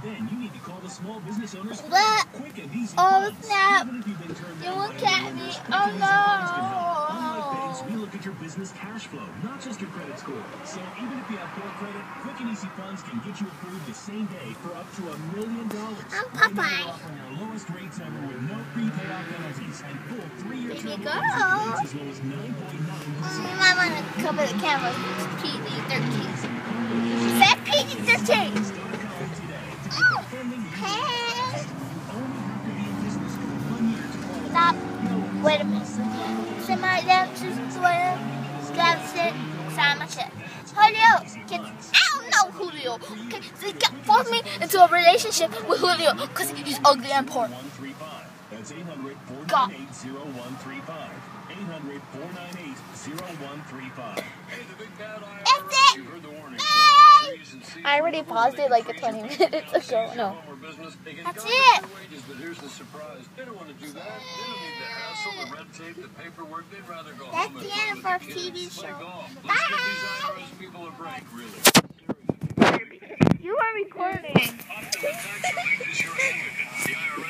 Then you need to call the small business owners for What? quick and easy Oh funds. snap! Even if you've been turned You down look by at other me. lenders, Oh quick and easy funds can help. Unlike banks, we no! look at your business cash flow, not just your credit score. So even if you have poor credit, Quick and Easy Funds can get you approved the same day for up to $1 million. I'm Right now, Popeye. we're offering our lowest rates ever with no pre-payout penalties and full 3-year Here you term go. loans with rates as low as 9.9%. You might want to cover the camera. PG-13. Set PG-13. Oh, hey! Stop. Wait a minute. Somebody dances swim. That's it. Sign my check. Julio. I don't know Julio. Okay, so he forced me into a relationship with Julio because he's ugly and poor. That's 800-498-0135. God. 800-498-0135. That's it. Yay! I already paused it like 20 minutes ago. No. That's it. But here's the surprise. They don't want to do that. They don't need the hassle, the red tape, the paperwork. They'd rather go That's home the and end play of our with the kids. TV Play show. golf. Let's Bye. give these IRS people a break, really. You are recording. Optima Tax Relief is your advocate. The IRS